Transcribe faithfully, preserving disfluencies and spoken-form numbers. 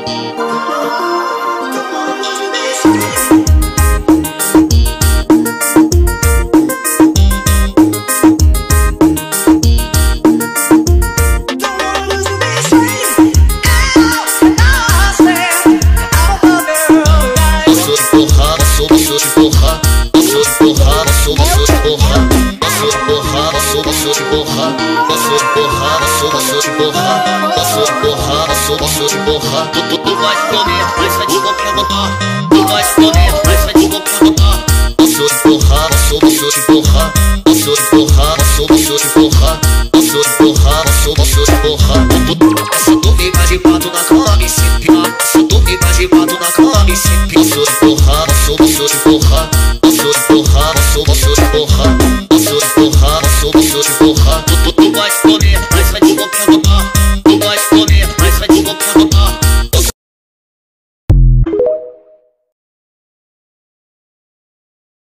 Posso te borrar, tu, tu, tu vai comer, mas vai te comprometer. Tu vai comer, mas vai te comprometer. Posso te borrar, posso, posso te borrar. Posso te borrar, posso, posso te borrar. Posso te borrar, posso, posso te borrar.